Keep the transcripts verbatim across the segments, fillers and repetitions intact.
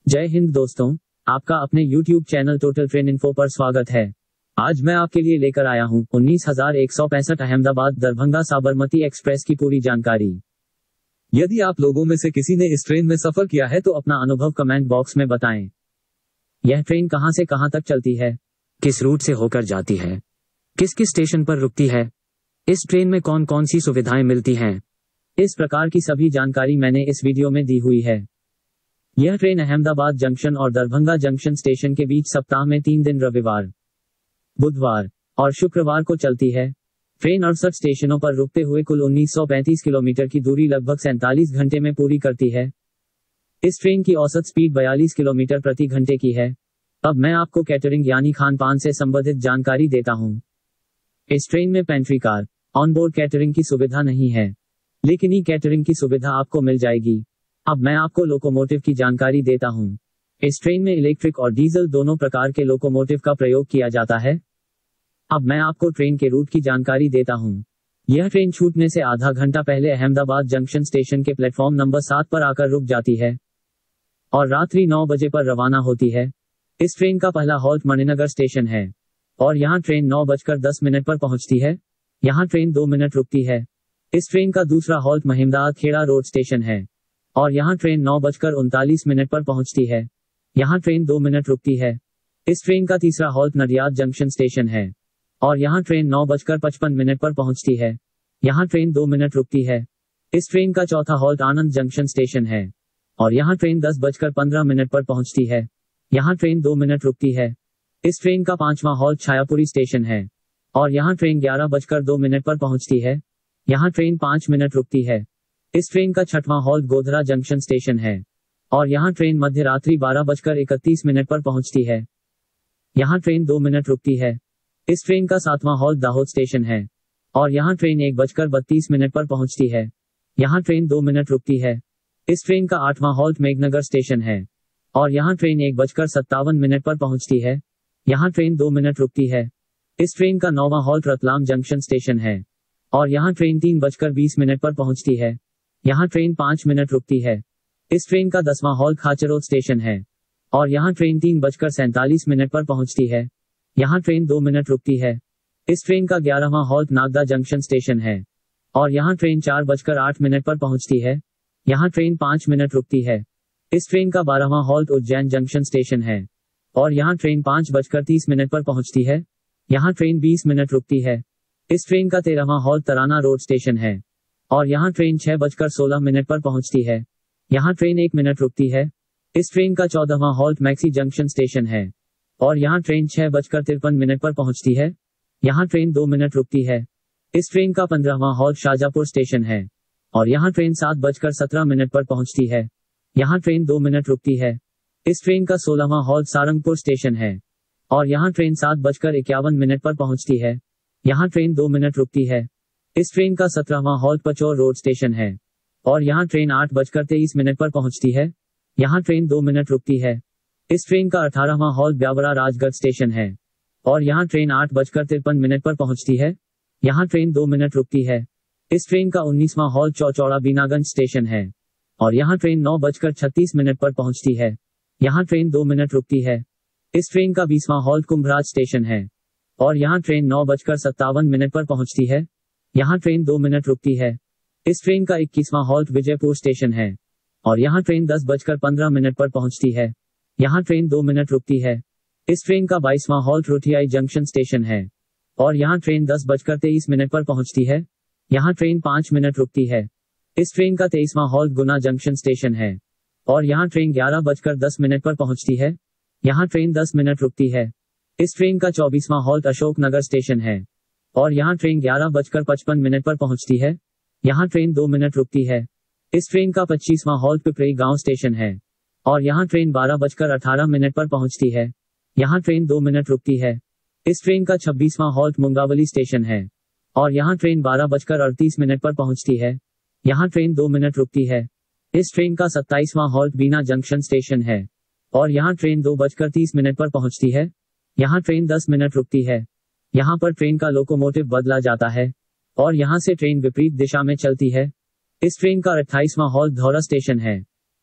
जय हिंद दोस्तों, आपका अपने YouTube channel total train info पर स्वागत है। आज मैं आपके लिए लेकर आया हूं उन्नीस हजार एक सौ पैंसठ अहमदाबाद दरभंगा साबरमती एक्सप्रेस की पूरी जानकारी। यदि आप लोगों में से किसी ने इस ट्रेन में सफर किया है तो अपना अनुभव कमेंट बॉक्स में बताएं। यह ट्रेन कहां से कहां तक चलती है, किस रूट से होकर जाती है, किस किस स्टेशन पर रुकती है, इस ट्रेन में कौन कौन सी सुविधाएं मिलती हैं, इस प्रकार की सभी जानकारी मैंने इस वीडियो में दी हुई है। यह ट्रेन अहमदाबाद जंक्शन और दरभंगा जंक्शन स्टेशन के बीच सप्ताह में तीन दिन रविवार, बुधवार और शुक्रवार को चलती है। ट्रेन अड़सठ स्टेशनों पर रुकते हुए कुल उन्नीस सौ पैंतीस किलोमीटर की दूरी लगभग सैंतालीस घंटे में पूरी करती है। इस ट्रेन की औसत स्पीड बयालीस किलोमीटर प्रति घंटे की है। अब मैं आपको कैटरिंग यानी खान पान से संबंधित जानकारी देता हूं। इस ट्रेन में पेंट्री कार, ऑनबोर्ड कैटरिंग की सुविधा नहीं है, लेकिन ई कैटरिंग की सुविधा आपको मिल जाएगी। अब मैं आपको लोकोमोटिव की जानकारी देता हूं। इस ट्रेन में इलेक्ट्रिक और डीजल दोनों प्रकार के लोकोमोटिव का प्रयोग किया जाता है। अब मैं आपको ट्रेन के रूट की जानकारी देता हूं। यह ट्रेन छूटने से आधा घंटा पहले अहमदाबाद जंक्शन स्टेशन के प्लेटफॉर्म नंबर सात पर आकर रुक जाती है और रात्रि नौ बजे पर रवाना होती है। इस ट्रेन का पहला हॉल्ट मणिनगर स्टेशन है और यहां ट्रेन नौ बजकर दस मिनट पर पहुंचती है। यहां ट्रेन दो मिनट रुकती है। इस ट्रेन का दूसरा halt Mahemdabad Kheda road station है और यहां ट्रेन नौ बजकर उनतालीस मिनट पर पहुंचती है। यहां ट्रेन दो मिनट रुकती है। इस ट्रेन का तीसरा हॉल्ट नडियाद जंक्शन स्टेशन है और यहां ट्रेन नौ बजकर पचपन मिनट पर पहुंचती है। यहां ट्रेन दो मिनट रुकती है। इस ट्रेन का चौथा हॉल्ट आनंद जंक्शन स्टेशन है और यहां ट्रेन दस बजकर पंद्रह मिनट पर पहुंचती है। यहां ट्रेन दो मिनट रुकती है। इस ट्रेन का पांचवां हॉल्ट छायापुरी स्टेशन है और यहां ट्रेन ग्यारह बजकर दो मिनट पर पहुंचती है। यहां ट्रेन पांच मिनट रुकती है। इस ट्रेन का छठवां हॉल्ट गोधरा जंक्शन स्टेशन है और यहां ट्रेन मध्य रात्रि बारह बजकर इकतीस मिनट पर पहुंचती है। यहां ट्रेन दो मिनट रुकती है। इस ट्रेन का सातवां हॉल्ट दाहोद स्टेशन है और यहां ट्रेन एक बजकर बत्तीस मिनट पर पहुंचती है। यहां ट्रेन दो मिनट रुकती है। इस ट्रेन का आठवां हॉल्ट मेघनगर स्टेशन है और यहां ट्रेन एक बजकर सत्तावन मिनट पर पहुंचती है। यहां ट्रेन दो मिनट रुकती है। इस ट्रेन का नौवां हॉल्ट रतलाम जंक्शन स्टेशन है और यहां ट्रेन तीन बजकर बीस मिनट पर पहुंचती है। यहां ट्रेन पांच मिनट रुकती है। इस ट्रेन का दसवां हॉल्ट खाचरोद स्टेशन है और यहां ट्रेन तीन बजकर सैंतालीस मिनट पर पहुंचती है। यहां ट्रेन दो मिनट रुकती है। इस ट्रेन का ग्यारहवां हॉल्ट नागदा जंक्शन स्टेशन है और यहां ट्रेन चार बजकर आठ मिनट पर पहुंचती है। यहां ट्रेन पांच मिनट रुकती है। इस ट्रेन का बारहवां हॉल्ट उज्जैन जंक्शन स्टेशन है और यहां ट्रेन पांच बजकर तीस मिनट पर पहुंचती है। यहां ट्रेन बीस मिनट रुकती है। इस ट्रेन का तेरहवां हॉल्ट तराना रोड स्टेशन है और यहां ट्रेन छह बजकर सोलह मिनट पर पहुंचती है। यहां ट्रेन एक मिनट रुकती है। इस ट्रेन का चौदहवां हॉल्ट मैक्सी जंक्शन स्टेशन है और यहां ट्रेन छह बजकर तिरपन मिनट पर पहुंचती है। यहां ट्रेन दो मिनट रुकती है। इस ट्रेन का पंद्रहवां हॉल्ट शाहजहांपुर स्टेशन है और यहां ट्रेन सात बजकर सत्रह मिनट पर पहुंचती है। यहां ट्रेन दो मिनट रुकती है। इस ट्रेन का सोलहवां हॉल्ट सारंगपुर स्टेशन है और यहां ट्रेन सात बजकर इक्यावन मिनट पर पहुंचती है। यहां ट्रेन दो मिनट रुकती है। इस ट्रेन का सत्रहवां हॉल्ट पचौर रोड स्टेशन है और यहां ट्रेन आठ बजकर तेईस मिनट पर पहुंचती है। यहां ट्रेन दो मिनट रुकती है। इस ट्रेन का अठारहवां हॉल्ट ब्यावरा राजगढ़ स्टेशन है और यहां ट्रेन आठ बजकर तिरपन मिनट पर पहुंचती है। यहां ट्रेन दो मिनट रुकती है। इस ट्रेन का उन्नीसवां हॉल्ट चौचौड़ा बीनागंज स्टेशन है और यहां ट्रेन नौ बजकर छत्तीस मिनट पर पहुंचती है। यहां ट्रेन दो मिनट रुकती है। इस ट्रेन का बीसवां हॉल्ट कुंभराज स्टेशन है और यहां ट्रेन नौ बजकर सत्तावन मिनट पर पहुंचती है। यहां ट्रेन दो मिनट रुकती है। इस ट्रेन का इक्कीसवां हॉल्ट विजयपुर स्टेशन है और यहां ट्रेन दस बजकर पंद्रह मिनट पर पहुंचती है। यहां ट्रेन दो मिनट रुकती है। इस ट्रेन का बाईसवां हॉल्ट रुठियाई जंक्शन स्टेशन है और यहां ट्रेन दस बजकर तेईस मिनट पर पहुंचती है। यहां ट्रेन पांच मिनट रुकती है। इस ट्रेन का तेईसवां हॉल्ट गुना जंक्शन स्टेशन है और यहां ट्रेन ग्यारह बजकर दस मिनट पर पहुंचती है। यहां ट्रेन दस मिनट रुकती है। इस ट्रेन का चौबीसवां हॉल्ट अशोक नगर स्टेशन है और यहां ट्रेन ग्यारह बजकर पचपन मिनट पर पहुंचती है। यहां ट्रेन दो मिनट रुकती है। इस ट्रेन का पच्चीसवां हॉल्ट पिपरी गांव स्टेशन है और यहां ट्रेन बारह बजकर अठारह मिनट पर पहुंचती है। यहां ट्रेन दो मिनट रुकती है। इस ट्रेन का छब्बीसवां हॉल्ट मुंगावली स्टेशन है और यहां ट्रेन बारह बजकर अड़तीस मिनट पर पहुंचती है। यहां ट्रेन दो मिनट रुकती है। इस ट्रेन का सत्ताईसवां हॉल्ट बीना जंक्शन स्टेशन है और यहां ट्रेन दो बजकर तीस मिनट पर पहुंचती है। यहां ट्रेन दस मिनट रुकती है। यहां पर ट्रेन का लोकोमोटिव बदला जाता है और यहां से ट्रेन विपरीत दिशा में चलती है। इस ट्रेन का अट्ठाईसवां हॉल्ट धौरा स्टेशन है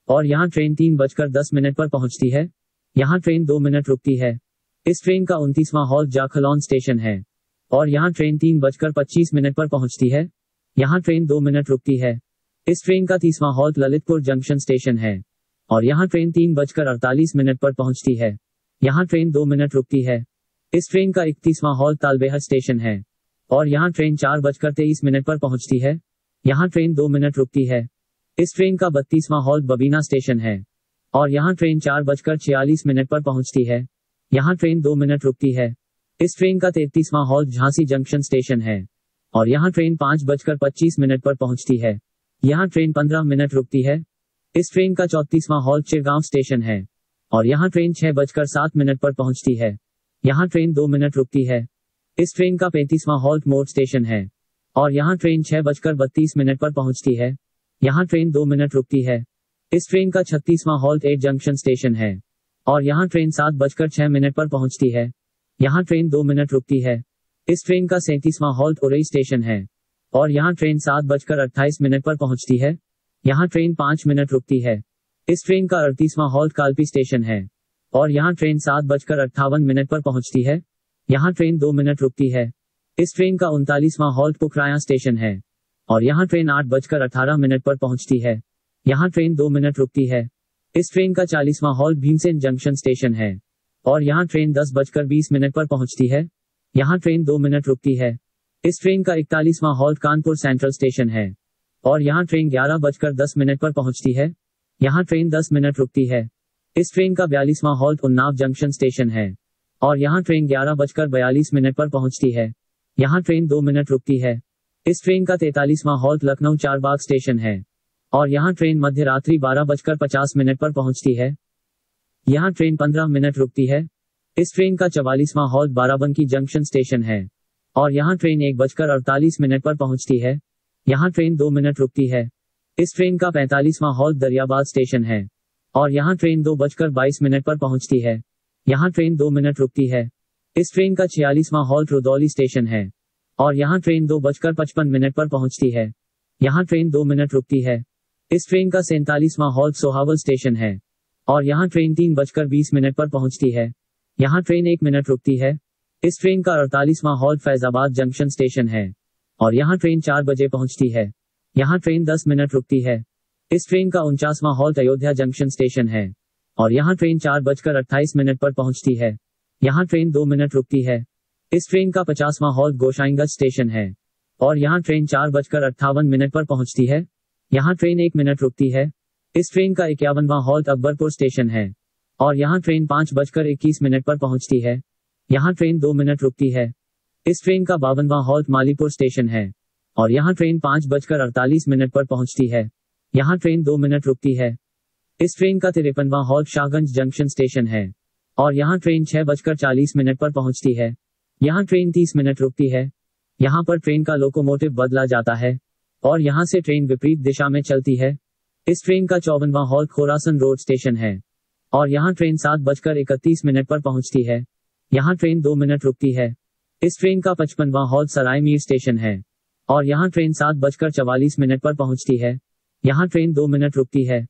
और यहाँ ट्रेन तीन बजकर दस मिनट पर पहुंचती है। यहाँ ट्रेन दो मिनट रुकती है। इस ट्रेन का उनतीसवां हॉल्ट जाखलौन स्टेशन है और यहाँ ट्रेन तीन बजकर पच्चीस मिनट पर पहुंचती है। यहाँ ट्रेन दो मिनट रुकती है। इस ट्रेन का तीसवां हॉल्ट ललितपुर जंक्शन स्टेशन है और यहाँ ट्रेन तीन बजकर अड़तालीस मिनट पर पहुंचती है। यहाँ ट्रेन दो मिनट रुकती है। इस ट्रेन का इकतीसवां हॉल्ट तालबेहर स्टेशन है और यहाँ ट्रेन चार बजकर तेईस मिनट पर पहुंचती है। यहाँ ट्रेन दो मिनट रुकती है। इस ट्रेन का बत्तीसवां हॉल्ट बबीना स्टेशन है और यहाँ ट्रेन चार बजकर छियालीस मिनट पर पहुंचती है। यहाँ ट्रेन दो मिनट रुकती है। इस ट्रेन का तैंतीसवां हॉल्ट झांसी जंक्शन स्टेशन है और यहाँ ट्रेन पाँच बजकर पच्चीस मिनट पर पहुंचती है। यहाँ ट्रेन पंद्रह मिनट रुकती है। इस ट्रेन का चौंतीसवां हॉल्ट चिरगांव स्टेशन है और यहाँ ट्रेन छह बजकर सात मिनट पर पहुंचती है। यहाँ ट्रेन दो मिनट रुकती है। इस ट्रेन का पैंतीसवां हॉल्ट मोड़ स्टेशन है और यहाँ ट्रेन छह बजकर बत्तीस मिनट पर पहुंचती है। यहाँ ट्रेन दो मिनट रुकती है। इस ट्रेन का छत्तीसवां हॉल्ट एट जंक्शन स्टेशन है और यहाँ ट्रेन सात बजकर छह मिनट पर पहुंचती है। यहाँ ट्रेन दो मिनट रुकती है। इस ट्रेन का सैंतीसवां हॉल्ट उरई स्टेशन है और यहाँ ट्रेन सात बजकर अट्ठाईस मिनट पर पहुंचती है। यहाँ ट्रेन पाँच मिनट रुकती है। इस ट्रेन का अड़तीसवां हॉल्ट कालपी स्टेशन है और यहाँ ट्रेन सात बजकर अट्ठावन मिनट पर पहुंचती है। यहाँ ट्रेन दो मिनट रुकती है। इस ट्रेन का उनतालीसवां हॉल्ट पुखराया स्टेशन है और यहाँ ट्रेन आठ बजकर अठारह मिनट पर पहुंचती है। यहाँ ट्रेन दो मिनट रुकती है। इस ट्रेन का चालीसवां हॉल्ट भीमसेन जंक्शन स्टेशन है और यहाँ ट्रेन दस बजकर बीस मिनट पर पहुंचती है। यहाँ ट्रेन दो मिनट रुकती है। इस ट्रेन का इकतालीसवां हॉल्ट कानपुर सेंट्रल स्टेशन है और यहाँ ट्रेन ग्यारह बजकर दस मिनट पर पहुंचती है। यहाँ ट्रेन दस मिनट रुकती है। इस ट्रेन का बयालीसवां हॉल्ट उन्नाव जंक्शन स्टेशन है और यहाँ ट्रेन ग्यारह बजकर बयालीस मिनट पर पहुंचती है। यहाँ ट्रेन दो मिनट रुकती है। इस ट्रेन का तैंतालीसवां हॉल्ट लखनऊ चारबाग स्टेशन है और यहाँ ट्रेन मध्य रात्रि बारह बजकर पचास मिनट पर पहुंचती है। यहाँ ट्रेन पंद्रह मिनट रुकती है। इस ट्रेन का चवालीसवां हॉल्ट बाराबंकी जंक्शन स्टेशन है और यहाँ ट्रेन एक बजकर अड़तालीस मिनट पर पहुंचती है। यहाँ ट्रेन दो मिनट रुकती है। इस ट्रेन का पैंतालीसवां हॉल्ट दरियाबाद स्टेशन है और यहाँ ट्रेन दो बजकर बाईस मिनट पर पहुंचती है। यहाँ ट्रेन दो मिनट रुकती है। इस ट्रेन का छियालीसवां हॉल्ट रुदौली स्टेशन है और यहाँ ट्रेन दो बजकर पचपन मिनट पर पहुंचती है। यहाँ ट्रेन दो मिनट रुकती है। इस ट्रेन का सैंतालीसवां हॉल्ट सोहावल स्टेशन है और यहाँ ट्रेन तीन बजकर बीस मिनट पर पहुंचती है। यहाँ ट्रेन एक मिनट रुकती है। इस ट्रेन का अड़तालीसवां हॉल्ट फैजाबाद जंक्शन स्टेशन है और यहाँ ट्रेन चार बजे पहुंचती है। यहाँ ट्रेन दस मिनट रुकती है। इस ट्रेन का उनचासवां हॉल्ट अयोध्या जंक्शन स्टेशन है और यहाँ ट्रेन चार बजकर अट्ठाईस मिनट पर पहुंचती है। यहाँ ट्रेन दो मिनट रुकती है। इस ट्रेन का पचासवां हॉल्ट गोसाईगंज स्टेशन है और यहाँ ट्रेन चार बजकर अट्ठावन मिनट पर पहुंचती है। यहाँ ट्रेन एक मिनट रुकती है। इस ट्रेन का इक्यावनवां हॉल्ट अकबरपुर स्टेशन है और यहाँ ट्रेन पाँच बजकर इक्कीस मिनट पर पहुंचती है। यहाँ ट्रेन दो मिनट रुकती है। इस ट्रेन का बावनवां हॉल्ट मालीपुर स्टेशन है और यहाँ ट्रेन पाँच बजकर अड़तालीस मिनट पर पहुंचती है। यहाँ ट्रेन दो मिनट रुकती है। इस ट्रेन का तिरपनवां हॉल्ट शाहगंज जंक्शन स्टेशन है और यहाँ ट्रेन छह बजकर चालीस मिनट पर पहुंचती है। यहाँ ट्रेन तीस मिनट रुकती है। यहाँ पर ट्रेन का लोकोमोटिव बदला जाता है और यहाँ से ट्रेन विपरीत दिशा में चलती है। इस ट्रेन का चौवनवां हॉल्ट खोरासन रोड स्टेशन है और यहाँ ट्रेन सात बजकर इकतीस मिनट पर पहुंचती है। यहाँ ट्रेन दो मिनट रुकती है। इस ट्रेन का पचपनवां हॉल्ट सरायमीर स्टेशन है और यहाँ ट्रेन सात बजकर चवालीस मिनट पर पहुंचती है। यहाँ ट्रेन दो मिनट रुकती है।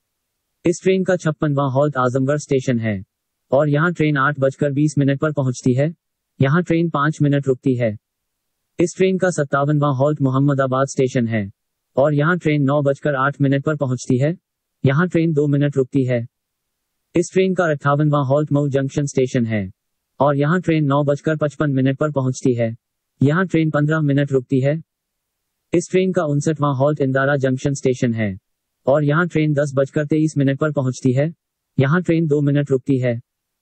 इस ट्रेन का छप्पनवां हॉल्ट आजमगढ़ स्टेशन है और यहाँ ट्रेन आठ बजकर बीस मिनट पर पहुंचती है। यहाँ ट्रेन पाँच मिनट रुकती है। इस ट्रेन का सत्तावनवां हॉल्ट मोहम्मदाबाद स्टेशन है और यहाँ ट्रेन नौ बजकर आठ मिनट पर पहुंचती है। यहाँ ट्रेन दो मिनट रुकती है। इस ट्रेन का अट्ठावनवां हॉल्ट मऊ जंक्शन स्टेशन है और यहाँ ट्रेन नौ बजकर पचपन मिनट पर पहुंचती है। यहाँ ट्रेन पंद्रह मिनट रुकती है। इस ट्रेन का उनसठवां हॉल्ट इंदारा जंक्शन स्टेशन है और यहाँ ट्रेन दस बजकर तेईस मिनट पर पहुंचती है। यहाँ ट्रेन दो मिनट रुकती है।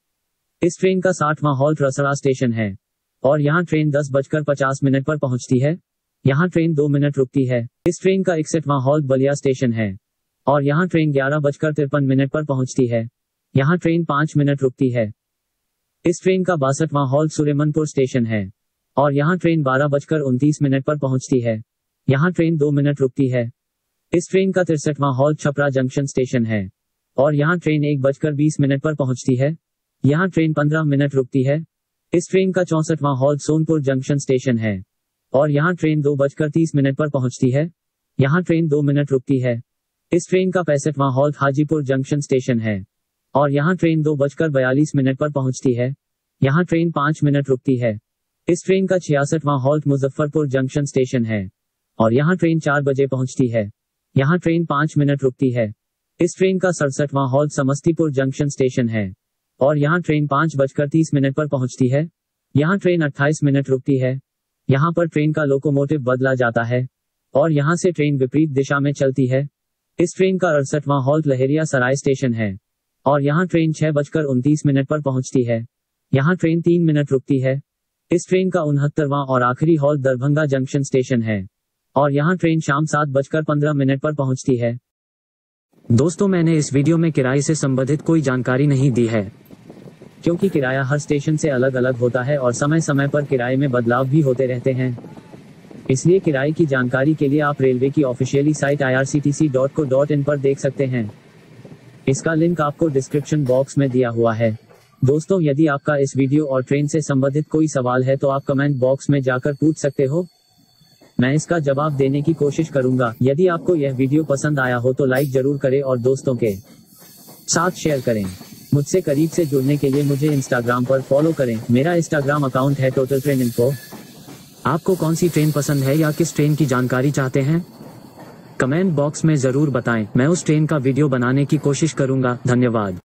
इस ट्रेन का साठवां हॉल्ट रसड़ा स्टेशन है और यहाँ ट्रेन दस बजकर पचास मिनट पर पहुंचती है। यहाँ ट्रेन दो मिनट रुकती है। इस ट्रेन का इकसठवां हॉल्ट बलिया स्टेशन है और यहाँ ट्रेन ग्यारह बजकर तिरपन मिनट पर पहुंचती है। यहाँ ट्रेन पाँच मिनट रुकती है। इस ट्रेन का बासठवां हॉल्ट सुरेमनपुर स्टेशन है और यहाँ ट्रेन बारह बजकर उनतीस मिनट पर पहुंचती है। यहाँ ट्रेन दो मिनट रुकती है। इस ट्रेन का तिरसठवां हॉल्ट छपरा जंक्शन स्टेशन है और यहाँ ट्रेन एक बजकर बीस मिनट पर पहुंचती है। यहाँ ट्रेन पंद्रह मिनट रुकती है। इस ट्रेन का चौसठवां हॉल्ट सोनपुर जंक्शन स्टेशन है और यहाँ ट्रेन दो बजकर तीस मिनट पर पहुंचती है। यहाँ ट्रेन दो मिनट रुकती है। इस ट्रेन का पैंसठवां हॉल्ट हाजीपुर जंक्शन स्टेशन है और यहाँ ट्रेन दो बजकर बयालीस मिनट पर पहुंचती है। यहाँ ट्रेन पाँच मिनट रुकती है। इस ट्रेन का छियासठवां हॉल्ट मुजफ्फरपुर जंक्शन स्टेशन है और यहाँ ट्रेन चार बजे पहुंचती है। यहाँ ट्रेन पाँच मिनट रुकती है। इस ट्रेन का सड़सठवां हॉल्ट समस्तीपुर जंक्शन स्टेशन है और यहाँ ट्रेन पाँच बजकर तीस मिनट पर पहुंचती है। यहाँ ट्रेन अट्ठाईस मिनट रुकती है। यहाँ पर ट्रेन का लोकोमोटिव बदला जाता है और यहाँ से ट्रेन विपरीत दिशा में चलती है। इस ट्रेन का अड़सठवां हॉल्ट लहेरिया सराय स्टेशन है और यहाँ ट्रेन छह बजकर उनतीस मिनट पर पहुंचती है। यहाँ ट्रेन तीन मिनट रुकती है। इस ट्रेन का उनहत्तरवां और आखिरी हॉल्ट दरभंगा जंक्शन स्टेशन है और यहाँ ट्रेन शाम सात बजकर पंद्रह मिनट पर पहुंचती है। दोस्तों, मैंने इस वीडियो में किराए से संबंधित कोई जानकारी नहीं दी है क्योंकि किराया हर स्टेशन से अलग अलग होता है और समय समय पर किराए में बदलाव भी होते रहते हैं। इसलिए किराए की जानकारी के लिए आप रेलवे की officially site I R C T C dot co dot in पर देख सकते हैं। इसका लिंक आपको डिस्क्रिप्शन बॉक्स में दिया हुआ है। दोस्तों, यदि आपका इस वीडियो और ट्रेन से संबंधित कोई सवाल है तो आप कमेंट बॉक्स में जाकर पूछ सकते हो। मैं इसका जवाब देने की कोशिश करूंगा। यदि आपको यह वीडियो पसंद आया हो तो लाइक जरूर करें और दोस्तों के साथ शेयर करें। मुझसे करीब से जुड़ने के लिए मुझे इंस्टाग्राम पर फॉलो करें। मेरा इंस्टाग्राम अकाउंट है टोटल ट्रेन इन्फो। आपको कौन सी ट्रेन पसंद है या किस ट्रेन की जानकारी चाहते हैं, कमेंट बॉक्स में जरूर बताएं। मैं उस ट्रेन का वीडियो बनाने की कोशिश करूंगा। धन्यवाद।